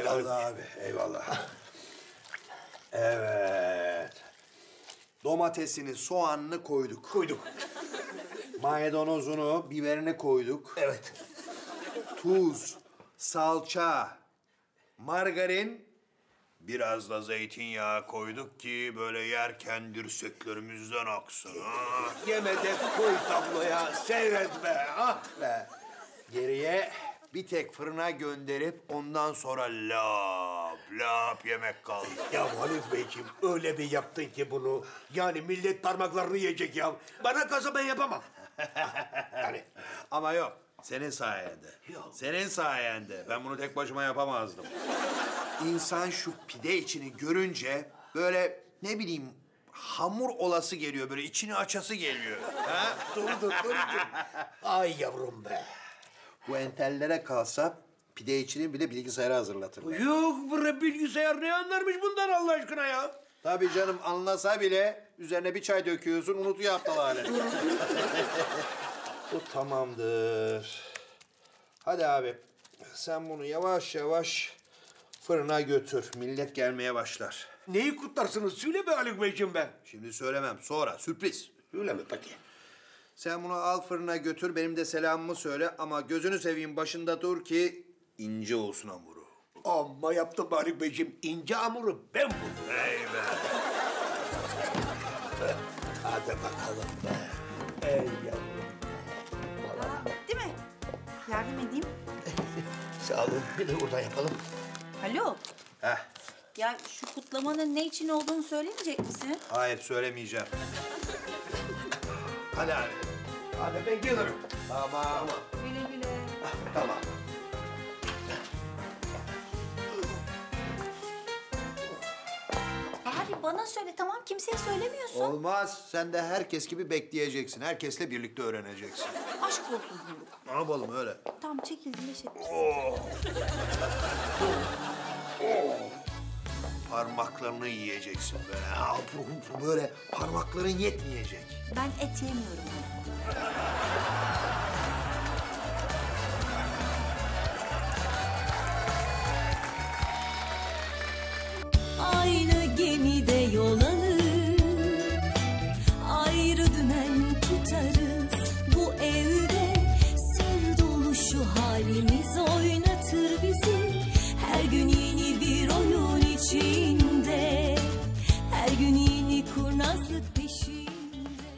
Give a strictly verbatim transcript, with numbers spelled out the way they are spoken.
Eyvallah abi, eyvallah. Evet. Domatesini, soğanını koyduk. Koyduk. Maydanozunu, biberini koyduk. Evet. Tuz, salça, margarin, biraz da zeytinyağı koyduk ki böyle yerken dirseklerimizden aksın. Ha? Yeme de koy tabloya. Seyret be. Ah be. Geriye bir tek fırına gönderip ondan sonra lap lap yemek kaldı. Ya Haluk Beyciğim öyle bir yaptın ki bunu. Yani millet parmaklarını yiyecek ya. Bana kalsa ben yapamam. Yani Ama yok, senin sayende. Yok. Senin sayende. Ben bunu tek başıma yapamazdım. İnsan şu pide içini görünce böyle ne bileyim hamur olası geliyor, böyle içini açası geliyor. Ha? durdur durdur. Ay yavrum be. Bu entellere kalsa pide içini bir de bilgisayara hazırlatırlar. Yok bre bilgisayar ne anlarmış bundan Allah aşkına ya? Tabii canım, anlasa bile üzerine bir çay döküyorsun, unutuyor aptal hali. Bu tamamdır. Hadi abi, sen bunu yavaş yavaş fırına götür. Millet gelmeye başlar. Neyi kutlarsınız? Söyle be Haluk Beyciğim be. Şimdi söylemem, sonra sürpriz. Öyle mi peki? Sen bunu al fırına götür, benim de selamımı söyle ama gözünü seveyim başında dur ki ince olsun hamuru. Amma yaptım Haluk Beyciğim. İnce hamuru ben buldum. Ey be! Hadi bakalım be. Ey yavrum. Değil mi? Yardım edeyim. Sağ olun. Bir de burada yapalım. Alo. Heh, Ya şu kutlamanın ne için olduğunu söylemeyecek misin? hayır söylemeyeceğim. Hadi abi. Hadi ben gelirim. Tamam. Güle güle. Tamam. Abi bana söyle tamam kimseye söylemiyorsun. Olmaz. Sen de herkes gibi bekleyeceksin. Herkesle birlikte öğreneceksin. Aşk olsun Haluk. Ne yapalım öyle? Tamam çekildim beş etmiş. Parmaklarını yiyeceksin böyle. Ha, bu- bu- böyle parmakların yetmeyecek. Ben et yemiyorum Haluk.